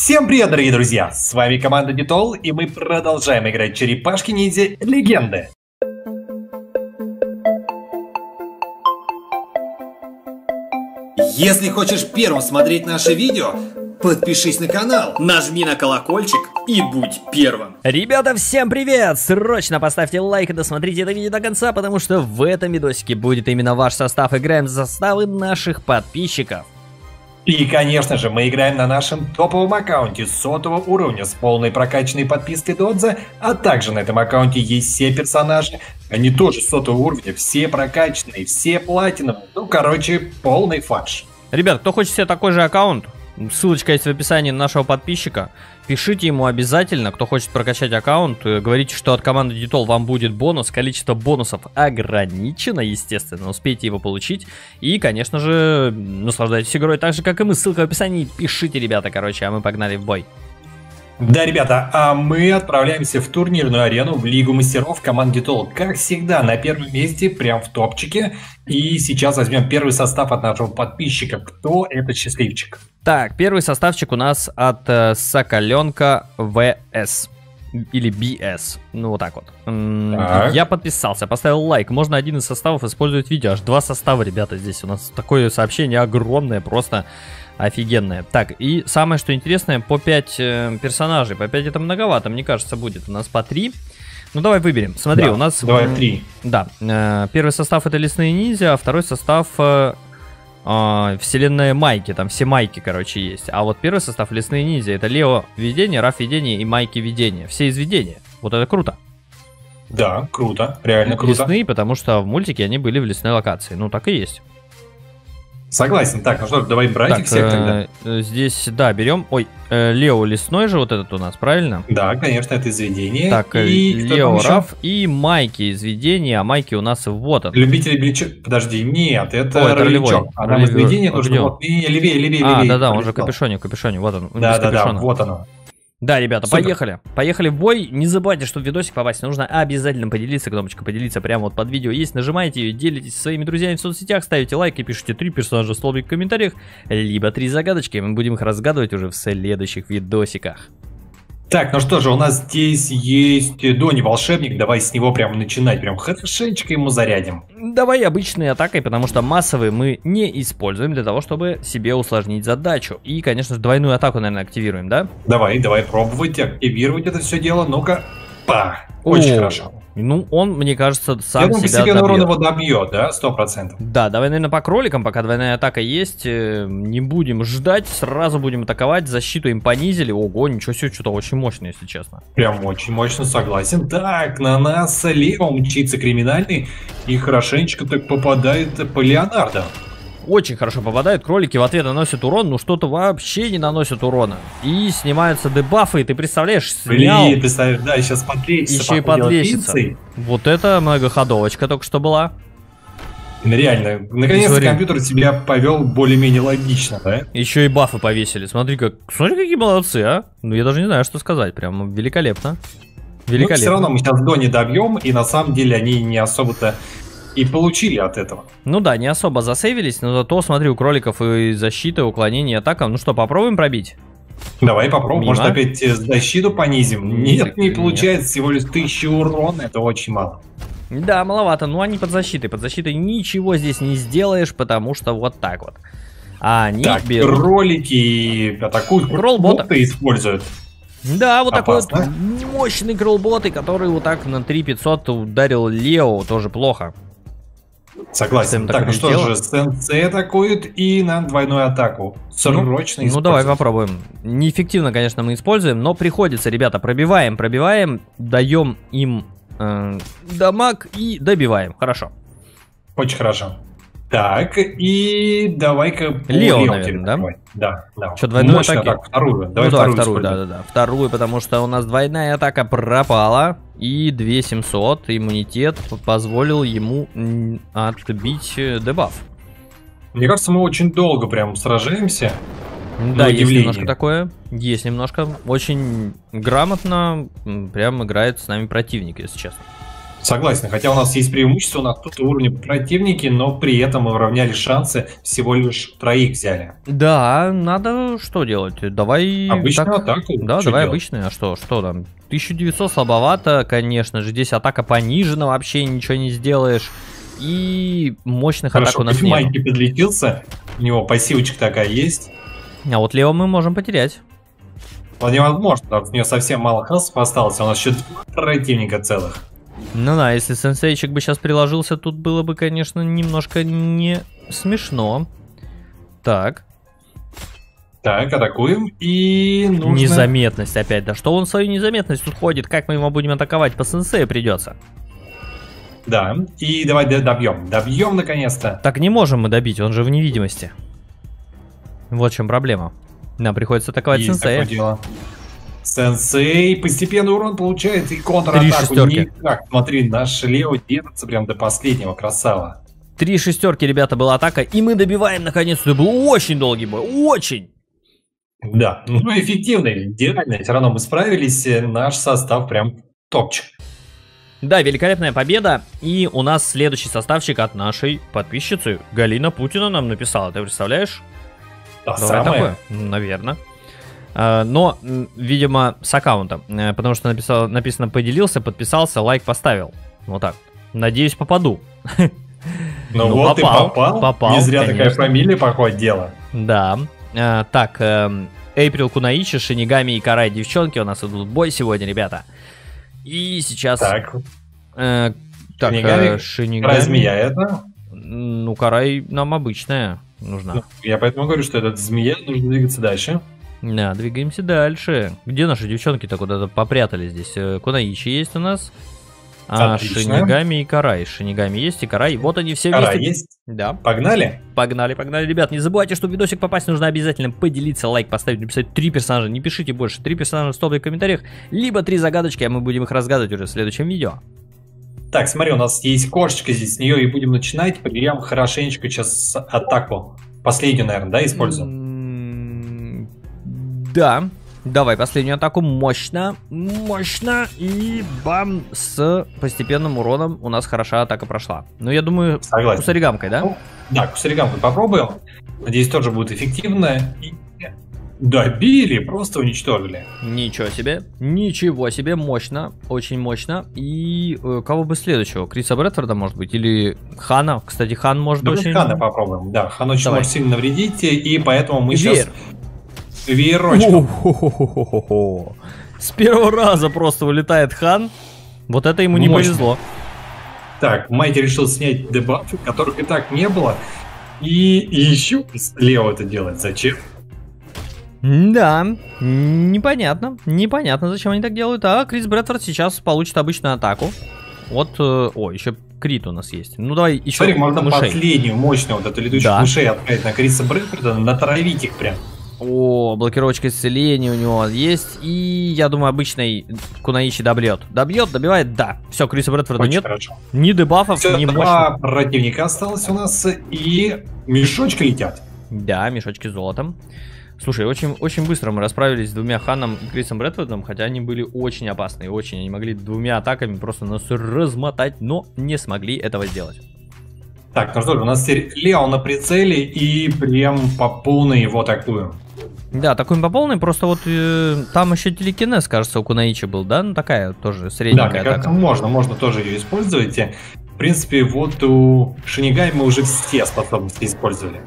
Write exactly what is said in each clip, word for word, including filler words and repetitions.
Всем привет, дорогие друзья! С вами команда Детол, и мы продолжаем играть Черепашки-ниндзя Легенды. Если хочешь первым смотреть наши видео, подпишись на канал, нажми на колокольчик и будь первым. Ребята, всем привет! Срочно поставьте лайк и досмотрите это видео до конца, потому что в этом видосике будет именно ваш состав. Играем за составы наших подписчиков. И, конечно же, мы играем на нашем топовом аккаунте сотого уровня с полной прокачанной подпиской Додза, а также на этом аккаунте есть все персонажи, они тоже сотого уровня, все прокачанные, все платиновые, ну, короче, полный фарш. Ребят, кто хочет себе такой же аккаунт, ссылочка есть в описании нашего подписчика. Пишите ему обязательно, кто хочет прокачать аккаунт. Говорите, что от команды Детол вам будет бонус. Количество бонусов ограничено, естественно. Успейте его получить. И, конечно же, наслаждайтесь игрой так же, как и мы. Ссылка в описании. Пишите, ребята, короче, а мы погнали в бой. Да, ребята, а мы отправляемся в турнирную арену в Лигу мастеров команды Детол. Как всегда, на первом месте, прям в топчике. И сейчас возьмем первый состав от нашего подписчика. Кто этот счастливчик? Так, первый составчик у нас от э, Соколенка ВС. Или би эс. Ну, вот так вот. Так. Я подписался, поставил лайк. Можно один из составов использовать в видео. Аж два состава, ребята, здесь у нас такое сообщение огромное, просто офигенное. Так, и самое, что интересное, по пять э, персонажей. По пять это многовато, мне кажется, будет. У нас по три. Ну, давай выберем. Смотри, да, у нас... Давай три. Да. Э, первый состав это лесные ниндзя, а второй состав... Э, Uh, вселенная Майки, там все Майки, короче, есть. А вот первый состав лесные ниндзя это Лео видение, Раф видение и Майки видение. Все из видения. Вот это круто. Да, круто, реально круто. Лесные, потому что в мультике они были в лесной локации. Ну, так и есть. Согласен. Так, ну что, давай брать так, их всех тогда. Э, здесь, да, берем. Ой, э, Лео лесной же вот этот у нас, правильно? Да, конечно, это из видения. Так, и Лео Раф и Майки из видения, а Майки у нас вот он. Любитель бичок. Подожди, нет, это, Ой, это ролевой. А нам из видения нужно вот, левее, левее, а, левее. да-да, он же в капюшоне, в капюшоне, вот он. Да, да, да, вот оно. Да, ребята, Супер. поехали. Поехали в бой. Не забывайте, что в видосик попасть нужно обязательно поделиться. Кнопочка поделиться прямо вот под видео есть. Нажимаете ее, делитесь со своими друзьями в соцсетях, ставите лайк и пишите три персонажа в столбик в комментариях, либо три загадочки. Мы будем их разгадывать уже в следующих видосиках. Так, ну что же, у нас здесь есть Дони волшебник. Давай с него прямо начинать. Прям хорошенечко ему зарядим. Давай обычной атакой, потому что массовые мы не используем для того, чтобы себе усложнить задачу. И, конечно же, двойную атаку, наверное, активируем, да? Давай, давай пробовать активировать это все дело. Ну-ка, па! Очень О, хорошо. Ну, он, мне кажется, сам Я думаю, себя себе добьет. урон его добьет, да, сто процентов. Да, давай, наверное, по кроликам, пока двойная атака есть. Не будем ждать, сразу будем атаковать. Защиту им понизили. Ого, ничего себе, что-то очень мощное, если честно. Прям очень мощно, согласен. Так, на нас Лео мчится криминальный и хорошенечко так попадает по Леонардо. Очень хорошо попадают, кролики в ответ наносят урон, но что-то вообще не наносят урона. И снимаются дебафы, и ты представляешь, снял... Блин, представляешь, да, сейчас подлечится. Еще и подлечится. Вот это многоходовочка только что была. Реально, наконец-то компьютер себя повел более-менее логично, да? Еще и бафы повесили, смотри, как... смотри, какие молодцы, а? Ну, я даже не знаю, что сказать, прям великолепно. Великолепно. Но все равно мы сейчас до не добьем, и на самом деле они не особо-то и получили от этого. Ну да, не особо засейвились, но зато, смотри, у кроликов и защита, и уклонение, и атака. Ну что, попробуем пробить? Давай попробуем. Мимо. Может, опять защиту понизим? Нет, не получается. Всего лишь тысяча урона, это очень мало. Да, маловато. Ну, они под защитой. Под защитой ничего здесь не сделаешь, потому что вот так вот. А они так, берут... кролики атакуют. Кролл-боты используют. Да, вот Опасно. такой вот мощный кролл-бот, который вот так на три пятьсот ударил Лео, тоже плохо. Согласен. Так, ну что же, сенсей атакует и на двойную атаку. Срочно Ну, ну давай попробуем. Неэффективно, конечно, мы используем, но приходится, ребята, пробиваем, пробиваем, даем им э, дамаг и добиваем. Хорошо. Очень хорошо. Так, и давай-ка... Лео, наверное, да? Давай. Да, да. Что, двойную Мощная атаку? атаку, вторую. Давай ну, вторую, давай вторую, да-да-да. Вторую, потому что у нас двойная атака пропала. И две тысячи семьсот иммунитет позволил ему отбить дебаф. Мне кажется, мы очень долго прям сражаемся. Да, есть немножко такое. Есть немножко. Очень грамотно прям играет с нами противник, если честно. Согласен, хотя у нас есть преимущество на тут уровне противники, но при этом мы уравняли шансы, всего лишь троих взяли. Да, надо что делать? Давай... Обычную так... атаку. Да, что давай делать? обычную. А что, что там? тысяча девятьсот слабовато, конечно же. Здесь атака понижена, вообще ничего не сделаешь. И мощных Хорошо, атак у нас нет. Майки подлетелся, у него пассивочка такая есть. А вот Лео мы можем потерять. Вполне возможно, потому что у него совсем мало хаосов осталось, а у нас еще два противника целых. Ну да, если сенсейчик бы сейчас приложился, тут было бы, конечно, немножко не смешно. Так. Так, атакуем, и нужно... Незаметность опять. Да что он в свою незаметность тут ходит? Как мы его будем атаковать? По сенсею придется. Да, и давай добьем. Добьем наконец-то. Так не можем мы добить, он же в невидимости. Вот в чем проблема. Нам приходится атаковать Есть сенсея. такое дело. Сенсей постепенно урон получает и контратаку. Три шестерки. Никак. Смотри, наш Лео держится прям до последнего, красава. Три шестерки, ребята, была атака, и мы добиваем наконец-то. Это был очень долгий бой, очень. Да, ну эффективный, идеально. Все равно мы справились, наш состав прям топчик. Да, великолепная победа. И у нас следующий составчик от нашей подписчицы. Галина Путина нам написала, ты представляешь? Да, Давай самое. такое, наверное. Но, видимо, с аккаунта, потому что написал, написано «поделился», подписался, лайк поставил. Вот так. Надеюсь, попаду. Ну, Ну, вот попал, ты попал. попал, Не зря конечно. такая фамилия, походу, дело. Да. А, так, Эйприл Кунаичи, Шинигами и Карай, девчонки, у нас идут в бой сегодня, ребята. И сейчас... Так, э, так, Шинигами, э, Шинигами... Карай змея это? Ну, Карай нам обычная нужна. Ну, я поэтому говорю, что этот змея, нужно двигаться дальше. Да, двигаемся дальше. Где наши девчонки-то куда-то попрятались здесь? Э, Кунаичи есть у нас. А, Отлично. Шинигами и Карай. Шинигами есть и Карай. Вот они все Карай вместе. есть? Да. Погнали? Погнали, погнали, ребят. Не забывайте, что в видосик попасть нужно обязательно поделиться, лайк поставить, написать три персонажа. Не пишите больше. Три персонажа в стопе в комментариях. Либо три загадочки, а мы будем их разгадывать уже в следующем видео. Так, смотри, у нас есть кошечка здесь, с нее и будем начинать. Прям хорошенечко сейчас атаку. Последнюю, наверное, да, используем? Да. Давай последнюю атаку. Мощно. Мощно. И бам. С постепенным уроном у нас хороша атака прошла. Ну, я думаю, Согласен. кусаригамкой, да? Ну, да, кусаригамкой попробуем. Надеюсь, тоже будет эффективно. И добили, просто уничтожили. Ничего себе. Ничего себе. Мощно. Очень мощно. И э, кого бы следующего? Криса Брэдфорда, может быть? Или Хана? Кстати, Хан может Давай очень... Хана попробуем. Да, Хан очень Давай. может сильно навредить, и поэтому мы Веер. сейчас... Веерочком. О-хо-хо-хо-хо-хо. С первого раза просто улетает Хан. Вот это ему не Мощно. повезло. Так, Майти решил снять дебафы, которых и так не было. И, и еще Лео это делает. Зачем? Да, непонятно. Непонятно, зачем они так делают. А Крис Брэдфорд сейчас получит обычную атаку. Вот, э, о, еще крит у нас есть. Ну давай еще Смотри, можно мышей. последнюю мощную вот эту летучую Да. мышей отправить на Криса Брэдфорда, натравить их прям. О, блокировочка исцеления у него есть. И я думаю, обычный Кунаичи добьет. Добьет, добивает, да. Все, Криса Брэдфорда Очень нет. хорошо. Ни дебафов, Все, ни два мощных. противника осталось у нас, и мешочки летят. Да, мешочки с золотом. Слушай, очень, очень быстро мы расправились с двумя Ханом и Крисом Брэдфордом, хотя они были очень опасные, очень. Они могли двумя атаками просто нас размотать, но не смогли этого сделать. Так, ну что ж, у нас теперь Лео на прицеле, и прям по полной его атакуем. Да, такой по полной, просто вот э, там еще телекинез, кажется, у Кунаичи был, да? Ну такая тоже средненькая Да, мне атака. кажется, можно, можно тоже ее использовать. В принципе, вот у Шинигами мы уже все способности использовали.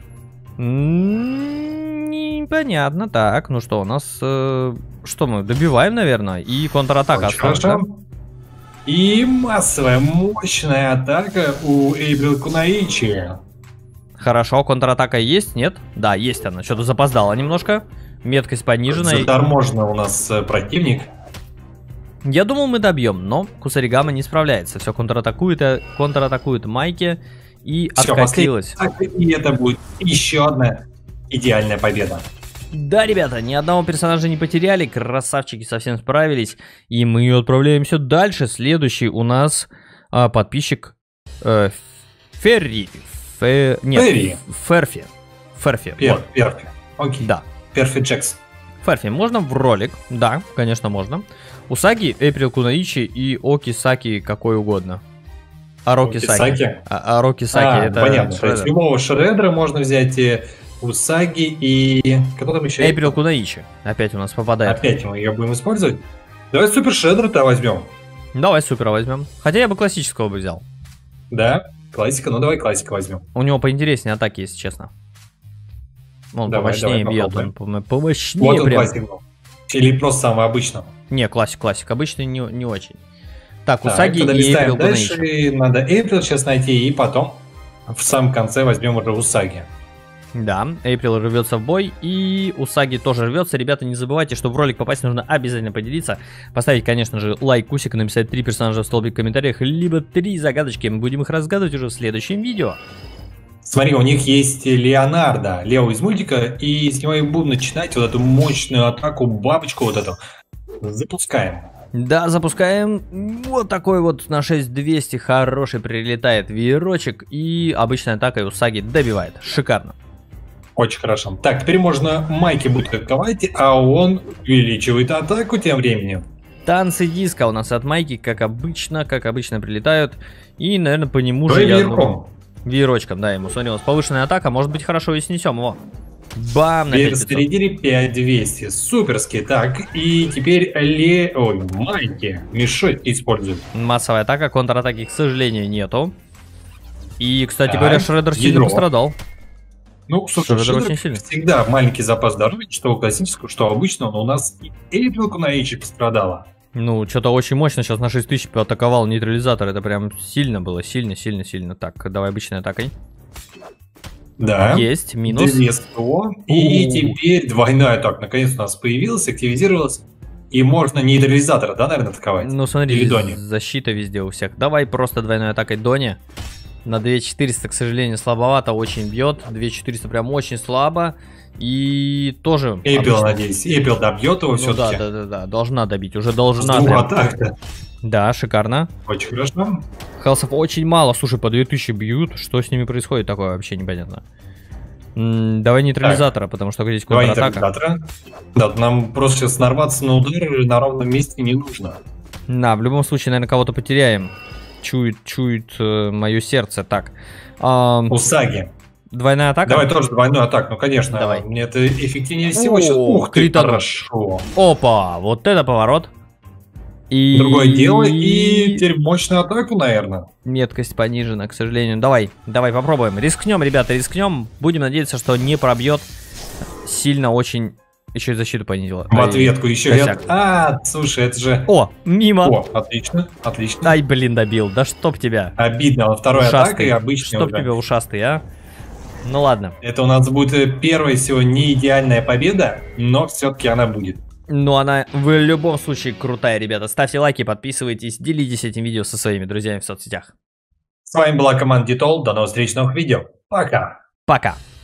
М, Непонятно. Так, ну что, у нас... э, что мы, добиваем, наверное, и контратака Очень осталась, хорошо. да? И массовая, мощная атака у Эйприл Кунаичи. Хорошо, контратака есть, нет? Да, есть она, что-то запоздала немножко. Меткость понижена. и- Заторможенный у нас э, противник. Я думал, мы добьем, но Кусаригама не справляется. Все контратакует, э, контратакует Майки и Всё, откатилась. последняя атака, и это будет еще одна идеальная победа. Да, ребята, ни одного персонажа не потеряли, красавчики совсем справились. И мы отправляемся дальше. Следующий у нас а, подписчик э, Ферри. Фе... Нет, Ферри. Ферфи. Ферфи. Пер, вот. Перфи. Окей. Да. Перфи Джекс. Ферфи, можно в ролик? Да, конечно, можно. Усаги, Эйприл Кунаичи и Оки Саки какой угодно. Ароки Саки. А, Ароки Саки, а, это понятно. Шреддер. То есть любого Шреддера можно взять и Усаги и... Кто там еще? Эйприл Кунаичи. Опять у нас попадает. Опять мы ее будем использовать? Давай Супер Шреддера-то возьмем. Давай Супера возьмем. Хотя я бы классического бы взял. Да? Классика? Ну давай классика возьмем. У него поинтереснее атаки, если честно. Он давай, помощнее давай, бьет, он помощнее. Вот он прям. Классик. Или просто самый обычный? Не, классик, классик. Обычный не, не очень. Так, Усаги и Эйприл дальше надо Эйприл сейчас найти, и потом в самом конце возьмем уже Усаги. Да, Эйприл рвется в бой, и Усаги тоже рвется. Ребята, не забывайте, что в ролик попасть нужно обязательно поделиться. Поставить, конечно же, лайкусик, написать три персонажа в столбик в комментариях, либо три загадочки. Мы будем их разгадывать уже в следующем видео. Смотри, у них есть Леонардо, Лео из мультика, и с него и будем начинать вот эту мощную атаку, бабочку вот эту. Запускаем. Да, запускаем. Вот такой вот на шесть тысяч двести хороший прилетает веерочек, и обычная атака Усаги добивает. Шикарно. Очень хорошо. Так, теперь можно Майки будет атаковать, а он увеличивает атаку тем временем. Танцы диска у нас от Майки, как обычно, как обычно прилетают. И, наверное, по нему же я... Веерком. Веерочком, да, ему смотрелась повышенная атака. Может быть, хорошо и снесем его. Бам! Перезарядили пять тысяч двести. Суперски. Так, и теперь Ле... Ой, Майки. Мешать используют. Массовая атака, контратаки, к сожалению, нету. И, кстати так, говоря, Шреддер сильно пострадал. Ну, слушай, Шреддер всегда маленький запас здоровья, что классического, что обычного, но у нас и Эйприл Кунаичи пострадала. Ну, что-то очень мощно сейчас на шесть тысяч атаковал нейтрализатор. Это прям сильно было, сильно, сильно, сильно. Так, давай обычной атакой. Да. Есть, минус. две сто. И теперь двойная атака. Наконец у нас появилась, активизировалась. И можно нейтрализатора, да, наверное, атаковать? Ну, смотри, или Дони. Защита везде у всех. Давай просто двойной атакой Дони. На две тысячи четыреста, к сожалению, слабовато, очень бьет. две тысячи четыреста прям очень слабо. И тоже... Эйприл, надеюсь. Эйприл добьет его ну, все-таки. Да, да, да, да, должна добить. Уже должна. Атак-то. Да, шикарно. Очень хорошо. Хелсов очень мало. Слушай, по две тысячи бьют. Что с ними происходит, такое вообще непонятно. М-м, давай нейтрализатора, так. Потому что здесь контратака. Да, нам просто сейчас нарваться на удар на ровном месте не нужно. Да, в любом случае, наверное, кого-то потеряем. Чует, чует э, мое сердце. Так. А... Усаги. Двойная атака? Давай тоже двойную атаку, ну конечно. Давай. Мне это эффективнее всего сейчас. Ух ты, хорошо. Опа, вот это поворот. И... Другое дело, и теперь мощную атаку, наверное. Меткость понижена, к сожалению. Давай, давай попробуем. Рискнем, ребята, рискнем. Будем надеяться, что не пробьет. Сильно очень... Еще и защиту понизила. В ответку еще ряд. А, слушай, это же... О, мимо. О, отлично, отлично. Ай, блин, добил. Да чтоб тебя. Обидно, вторая атака и обычная. Чтоб тебя ушастый, а. Ну ладно. Это у нас будет первая сегодня не идеальная победа, но все-таки она будет. Ну она в любом случае крутая, ребята. Ставьте лайки, подписывайтесь, делитесь этим видео со своими друзьями в соцсетях. С вами была команда Дитол. До новых встреч в новых видео. Пока. Пока.